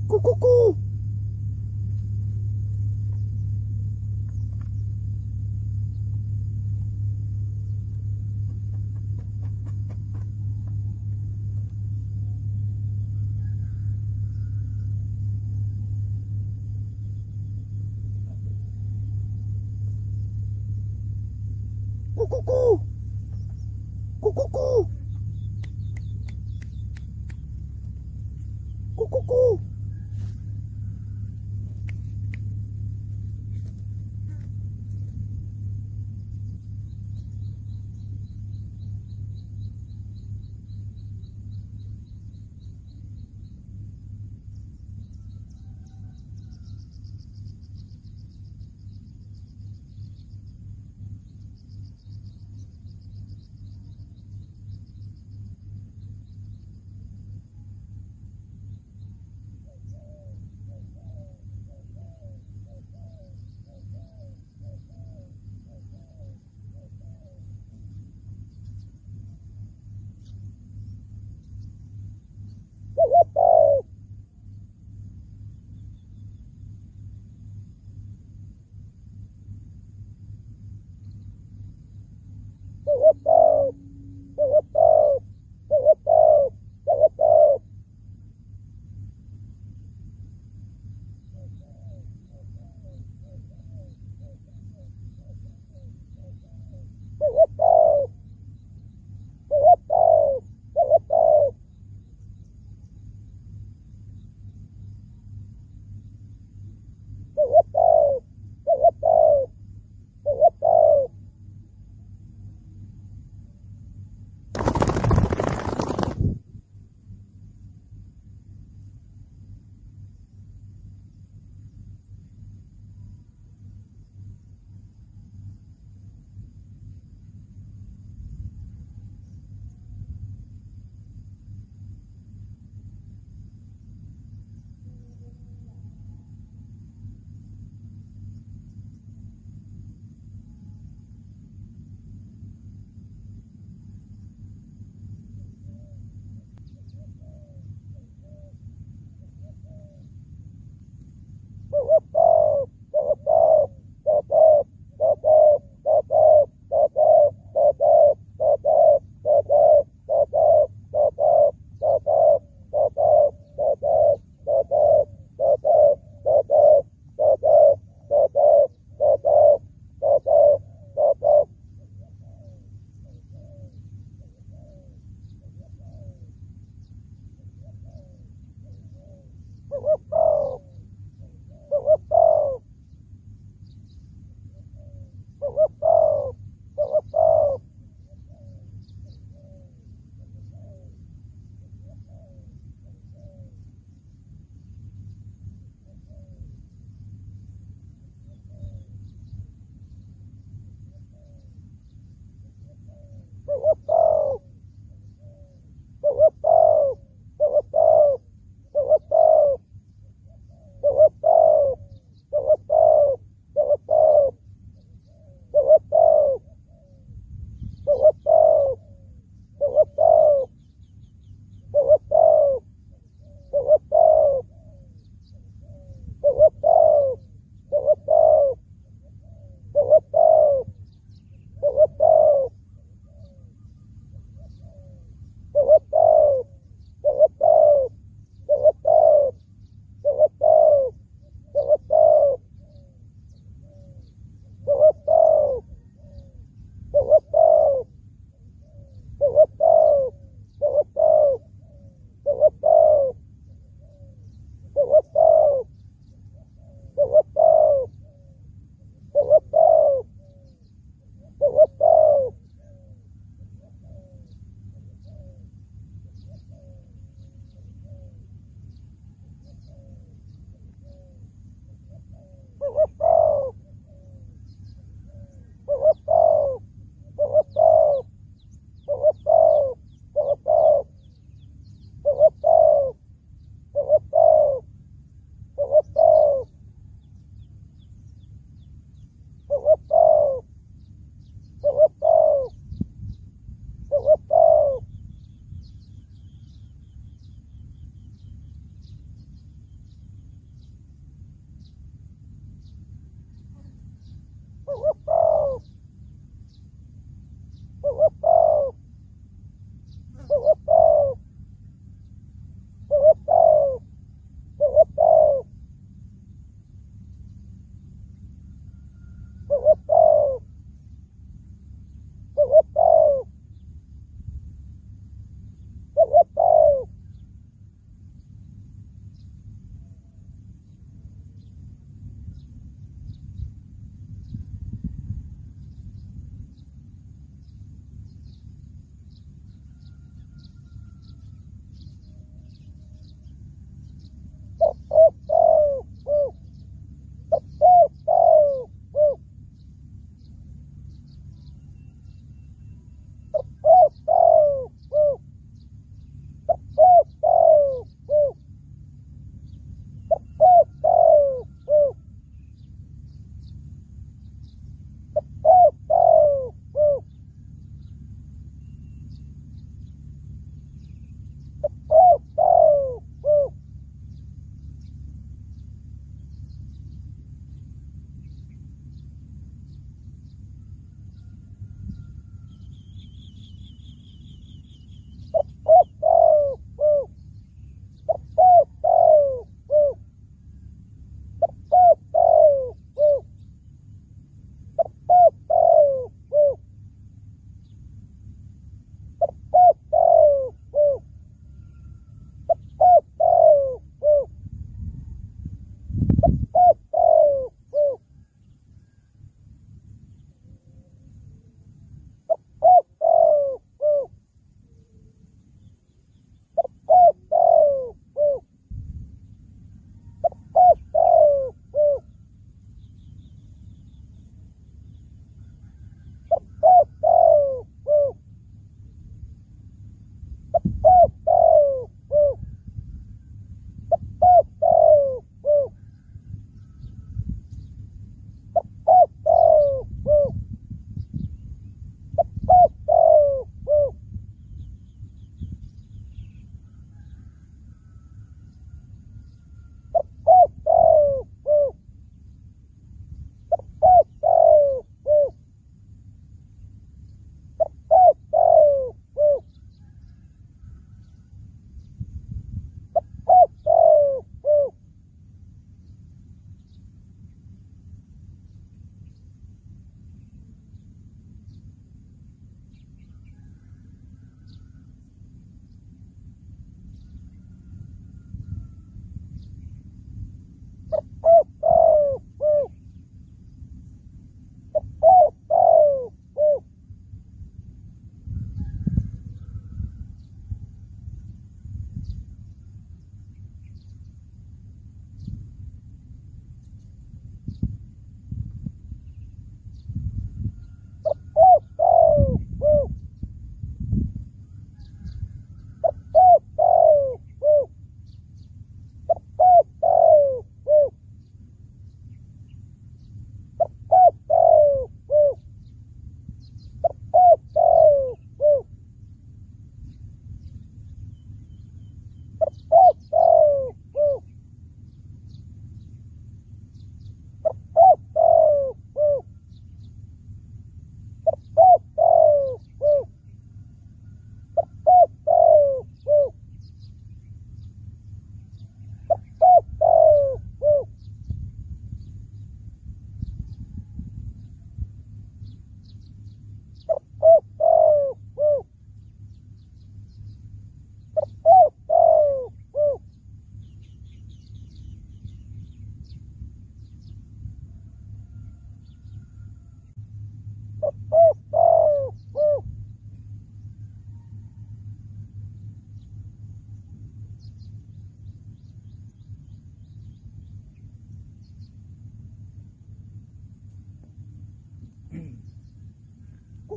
Cu cu cu. Cu cu cu. Cu cu cu. Cu cu cu.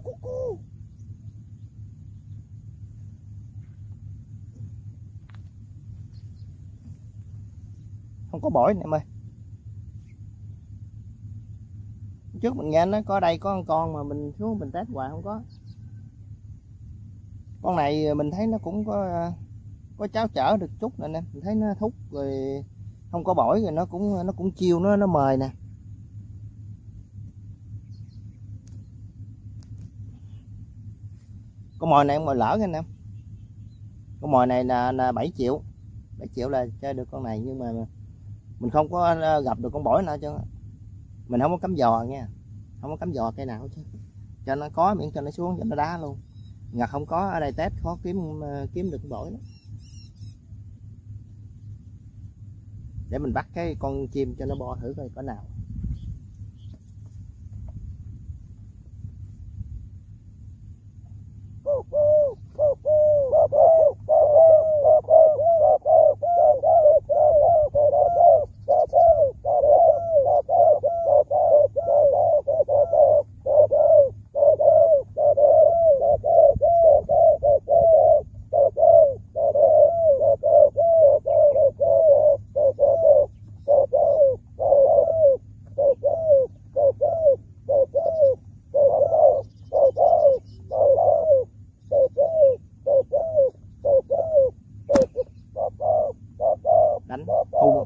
cu cu. Không có bổi nè em ơi. Trước mình nghe nó có đây có con mà mình xuống mình test hoài không có. Con này mình thấy nó cũng có cháo chở được chút nè nè, mình thấy nó thúc rồi không có bổi rồi nó cũng chiêu nó mời nè. Con mồi này mồi lỡ anh em. Con mồi này là 7 triệu. 7 triệu là chơi được con này, nhưng mà mình không có gặp được con bổi nào chứ. Mình không có cắm giò nha. Không có cắm giò cây nào chứ. Cho nó có miễn cho nó xuống cho nó đá luôn. Ngặt không có ở đây test khó kiếm được con bổi đó. Để mình bắt cái con chim cho nó bo thử coi có nào. Đánh hung.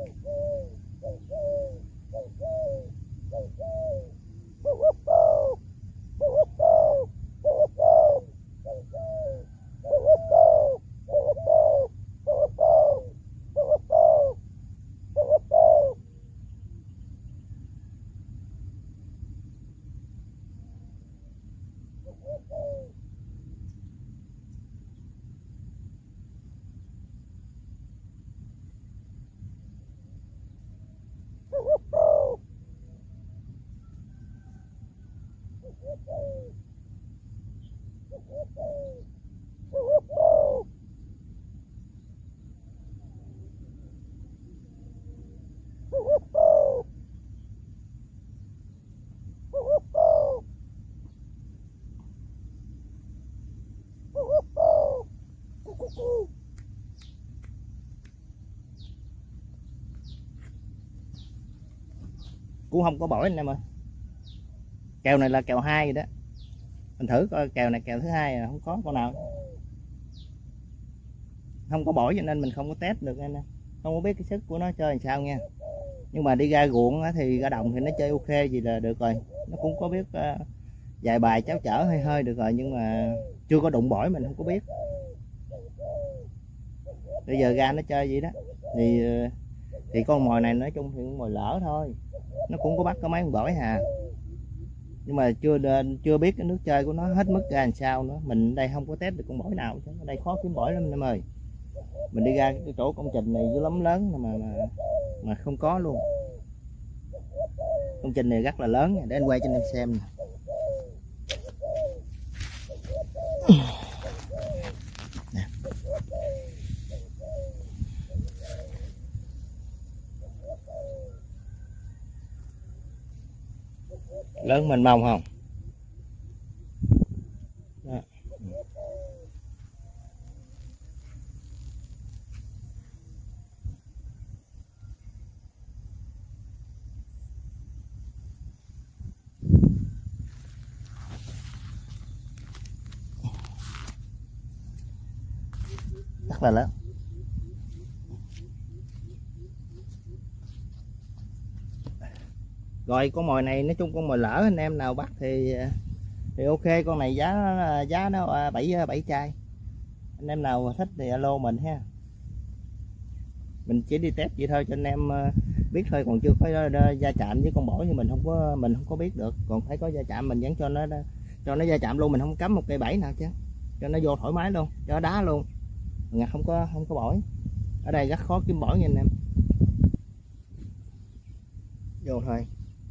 Cũng không có bổi anh em ơi. Kèo này là kèo 2 rồi đó. Mình thử coi kèo này kèo thứ 2 là không có con nào. Không có bổi cho nên mình không có test được anh em. Không có biết cái sức của nó chơi làm sao nha. Nhưng mà đi ra ruộng thì ra đồng thì nó chơi ok gì là được rồi. Nó cũng có biết vài bài cháu chở hơi hơi được rồi, nhưng mà chưa có đụng bổi mình không có biết. Bây giờ ra nó chơi gì đó thì con mồi này nói chung thì con mồi lỡ thôi, nó cũng có bắt có mấy con bổi hà, nhưng mà chưa biết cái nước chơi của nó hết mức ra làm sao nữa. Mình đây không có test được con bổi nào chứ, ở đây khó kiếm bổi lắm anh em ơi. Mình đi ra cái chỗ công trình này dưới lắm lớn mà không có luôn. Công trình này rất là lớn, để anh quay cho anh em xem nè. Lớn mênh mông không? Đó. Rất là lớn. Rồi con mồi này nói chung con mồi lỡ, anh em nào bắt thì ok. Con này giá nó 7 chai. Anh em nào thích thì alo mình ha. Mình chỉ đi test vậy thôi cho anh em biết thôi, còn chưa có va chạm với con bổi thì mình không có biết được. Còn phải có va chạm mình vẫn cho nó va chạm luôn, mình không cắm một cây bẫy nào chứ, cho nó vô thoải mái luôn, cho nó đá luôn. Ngặt không có bổi. Ở đây rất khó kiếm bổi nha anh em. Vô thôi.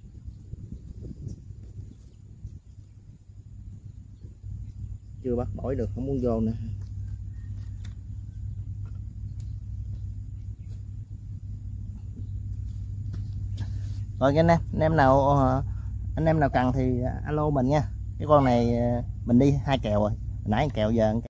Chưa bắt bổi được, không muốn vô nữa. Rồi anh em nào cần thì alo mình nha. Cái con này mình đi 2 kèo rồi, nãy 1 kèo giờ